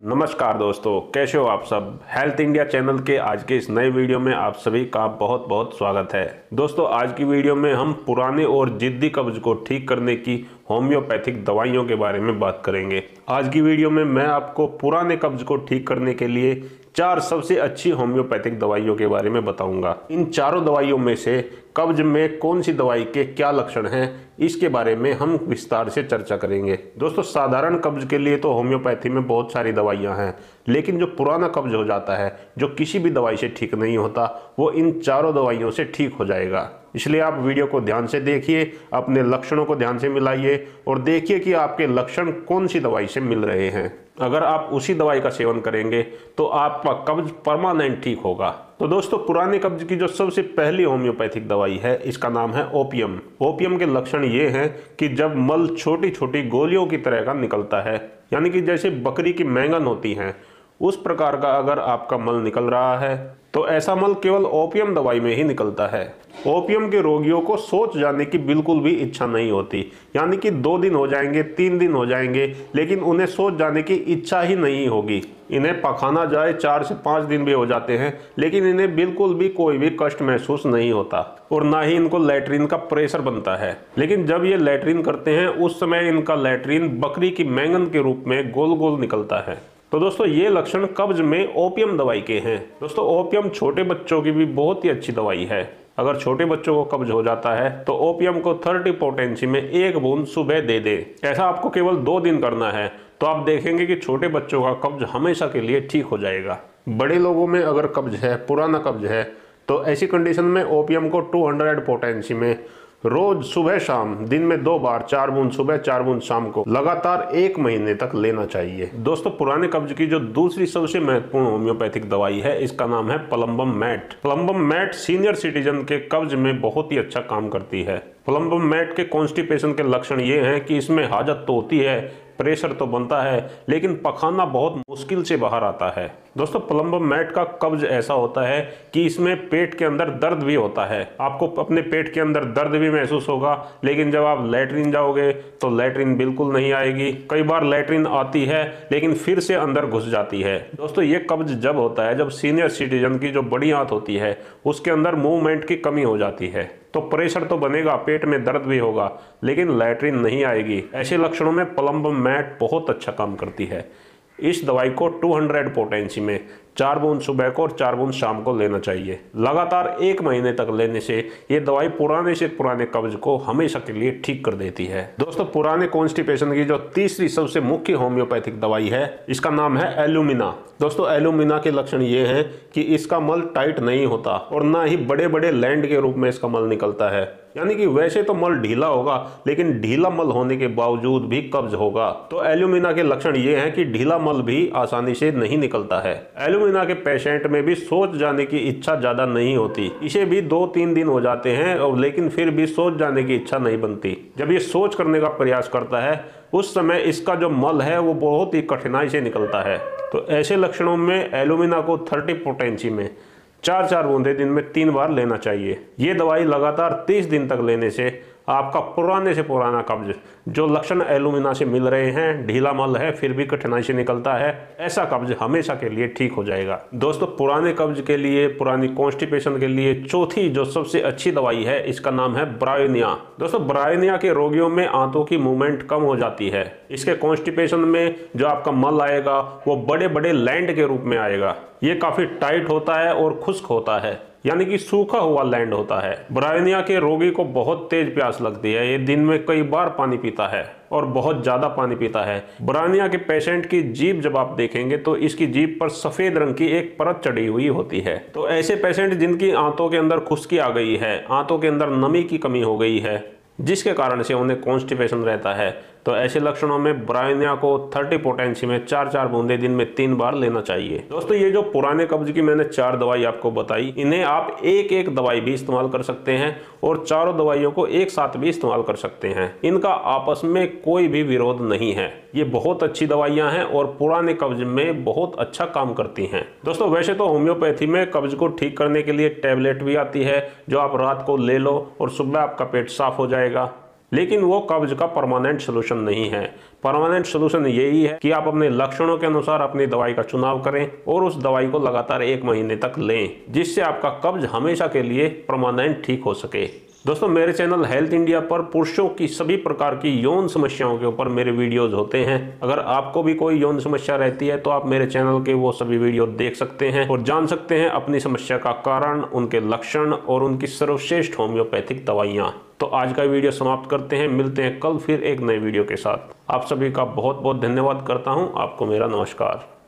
नमस्कार दोस्तों, कैसे हो आप सब। हेल्थ इंडिया चैनल के आज के इस नए वीडियो में आप सभी का बहुत बहुत स्वागत है। दोस्तों, आज की वीडियो में हम पुराने और जिद्दी कब्ज को ठीक करने की होम्योपैथिक दवाइयों के बारे में बात करेंगे। आज की वीडियो में मैं आपको पुराने कब्ज को ठीक करने के लिए 4 सबसे अच्छी होम्योपैथिक दवाइयों के बारे में बताऊंगा। इन चारों दवाइयों में से कब्ज में कौन सी दवाई के क्या लक्षण हैं, इसके बारे में हम विस्तार से चर्चा करेंगे। दोस्तों, साधारण कब्ज के लिए तो होम्योपैथी में बहुत सारी दवाइयां हैं, लेकिन जो पुराना कब्ज हो जाता है, जो किसी भी दवाई से ठीक नहीं होता, वो इन चारों दवाइयों से ठीक हो जाएगा। इसलिए आप वीडियो को ध्यान से देखिए, अपने लक्षणों को ध्यान से मिलाइए और देखिए कि आपके लक्षण कौन सी दवाई से मिल रहे हैं। अगर आप उसी दवाई का सेवन करेंगे तो आपका कब्ज परमानेंट ठीक होगा। तो दोस्तों, पुराने कब्ज की जो सबसे पहली होम्योपैथिक दवाई है, इसका नाम है ओपियम। ओपियम के लक्षण ये हैं कि जब मल छोटी छोटी गोलियों की तरह का निकलता है, यानी कि जैसे बकरी की मैंगन होती हैं, उस प्रकार का अगर आपका मल निकल रहा है तो ऐसा मल केवल ओपियम दवाई में ही निकलता है। ओपियम के रोगियों को शौच जाने की बिल्कुल भी इच्छा नहीं होती, यानी कि 2 दिन हो जाएंगे, 3 दिन हो जाएंगे, लेकिन उन्हें शौच जाने की इच्छा ही नहीं होगी। इन्हें पखाना जाए 4 से 5 दिन भी हो जाते हैं, लेकिन इन्हें बिल्कुल भी कोई भी कष्ट महसूस नहीं होता और ना ही इनको लैट्रिन का प्रेशर बनता है। लेकिन जब ये लैट्रिन करते हैं, उस समय इनका लैट्रिन बकरी की मैंगन के रूप में गोल गोल निकलता है। तो दोस्तों, ये लक्षण कब्ज में ओपियम दवाई के हैं। दोस्तों, ओपियम छोटे बच्चों की भी बहुत ही अच्छी दवाई है। अगर छोटे बच्चों को कब्ज हो जाता है तो ओपियम को 30 पोटेंसी में 1 बूंद सुबह दे दे। ऐसा आपको केवल 2 दिन करना है, तो आप देखेंगे कि छोटे बच्चों का कब्ज हमेशा के लिए ठीक हो जाएगा। बड़े लोगों में अगर कब्ज है, पुराना कब्ज है, तो ऐसी कंडीशन में ओपियम को 200 पोटेंसी में रोज सुबह शाम दिन में 2 बार 4 बूंद सुबह 4 बूंद शाम को लगातार 1 महीने तक लेना चाहिए। दोस्तों, पुराने कब्ज की जो दूसरी सबसे महत्वपूर्ण होम्योपैथिक दवाई है, इसका नाम है plumbum met. Plumbum met senior citizen के कब्ज में बहुत ही अच्छा काम करती है। प्लम्बम मैट के कॉन्स्टिपेशन के लक्षण ये हैं कि इसमें हाजत तो होती है, प्रेशर तो बनता है, लेकिन पखाना बहुत मुश्किल से बाहर आता है। दोस्तों, प्लम्बम मैट का कब्ज ऐसा होता है कि इसमें पेट के अंदर दर्द भी होता है। आपको अपने पेट के अंदर दर्द भी महसूस होगा, लेकिन जब आप लैट्रिन जाओगे तो लैट्रिन बिल्कुल नहीं आएगी। कई बार लैट्रिन आती है, लेकिन फिर से अंदर घुस जाती है। दोस्तों, ये कब्ज जब होता है, जब सीनियर सिटीजन की जो बड़ी आंत होती है, उसके अंदर मूवमेंट की कमी हो जाती है, तो प्रेशर तो बनेगा, पेट में दर्द भी होगा, लेकिन लैट्रिन नहीं आएगी। ऐसे लक्षणों में प्लम्बम मैट बहुत अच्छा काम करती है। इस दवाई को 200 पोटेंसी में 4 बूंद सुबह को और 4 बूंद शाम को लेना चाहिए। लगातार 1 महीने तक लेने से ये दवाई पुराने से पुराने कब्ज को हमेशा के लिए ठीक कर देती है। दोस्तों, पुराने कॉन्स्टिपेशन की जो तीसरी सबसे मुख्य होम्योपैथिक दवाई है, इसका नाम है एल्यूमिना। दोस्तों, एल्यूमिना के लक्षण ये हैं कि इसका मल टाइट नहीं होता और ना ही बड़े बड़े लैंड के रूप में इसका मल निकलता है, यानी कि वैसे तो मल ढीला होगा, लेकिन ढीला मल होने के बावजूद भी कब्ज होगा। तो एल्यूमिना के लक्षण ये हैं कि ढीला मल भी आसानी से नहीं निकलता है। एल्यूमिना के पेशेंट में भी शौच जाने की इच्छा ज्यादा नहीं होती। इसे भी 2-3 दिन हो जाते हैं और लेकिन फिर भी शौच जाने की इच्छा नहीं बनती। जब ये शौच करने का प्रयास करता है, उस समय इसका जो मल है वो बहुत ही कठिनाई से निकलता है। तो ऐसे लक्षणों में एल्यूमिना को 30 पोटेंसी में 4-4 बूंदे दिन में 3 बार लेना चाहिए। ये दवाई लगातार 30 दिन तक लेने से आपका पुराने से पुराना कब्ज, जो लक्षण एल्यूमिना से मिल रहे हैं, ढीला मल है फिर भी कठिनाई से निकलता है, ऐसा कब्ज हमेशा के लिए ठीक हो जाएगा। दोस्तों, पुराने कब्ज के लिए, पुरानी कॉन्स्टिपेशन के लिए चौथी जो सबसे अच्छी दवाई है, इसका नाम है ब्रायोनिया। दोस्तों, ब्रायोनिया के रोगियों में आंतों की मूवमेंट कम हो जाती है। इसके कॉन्स्टिपेशन में जो आपका मल आएगा वो बड़े बड़े लैंड के रूप में आएगा। ये काफी टाइट होता है और खुश्क होता है, यानी कि सूखा हुआ लैंड होता है। ब्रायोनिया के रोगी को बहुत तेज प्यास लगती है। ये दिन में कई बार पानी पीता है और बहुत ज्यादा पानी पीता है। ब्रायोनिया के पेशेंट की जीभ जब आप देखेंगे तो इसकी जीभ पर सफेद रंग की एक परत चढ़ी हुई होती है। तो ऐसे पेशेंट जिनकी आंतों के अंदर खुश्की आ गई है, आंतों के अंदर नमी की कमी हो गई है, जिसके कारण से उन्हें कॉन्स्टिपेशन रहता है, तो ऐसे लक्षणों में ब्रायोनिया को 30 पोटेंसी में 4-4 बूंदे दिन में 3 बार लेना चाहिए। दोस्तों, ये जो पुराने कब्ज की मैंने 4 दवाई आपको बताई, इन्हें आप एक एक दवाई भी इस्तेमाल कर सकते हैं और चारों दवाइयों को एक साथ भी इस्तेमाल कर सकते हैं। इनका आपस में कोई भी विरोध नहीं है। ये बहुत अच्छी दवाइयां हैं और पुराने कब्ज में बहुत अच्छा काम करती हैं। दोस्तों, वैसे तो होम्योपैथी में कब्ज को ठीक करने के लिए टैबलेट भी आती है, जो आप रात को ले लो और सुबह आपका पेट साफ हो जाएगा। लेकिन वो कब्ज का परमानेंट सोल्यूशन नहीं है। परमानेंट सोल्यूशन यही है कि आप अपने लक्षणों के अनुसार अपनी दवाई का चुनाव करें और उस दवाई को लगातार 1 महीने तक लें, जिससे आपका कब्ज हमेशा के लिए परमानेंट ठीक हो सके। दोस्तों, मेरे चैनल हेल्थ इंडिया पर पुरुषों की सभी प्रकार की यौन समस्याओं के ऊपर मेरे वीडियोज होते हैं। अगर आपको भी कोई यौन समस्या रहती है तो आप मेरे चैनल के वो सभी वीडियो देख सकते हैं और जान सकते हैं अपनी समस्या का कारण, उनके लक्षण और उनकी सर्वश्रेष्ठ होम्योपैथिक दवाइयाँ। तो आज का वीडियो समाप्त करते हैं, मिलते हैं कल फिर एक नए वीडियो के साथ। आप सभी का बहुत बहुत धन्यवाद करता हूँ। आपको मेरा नमस्कार।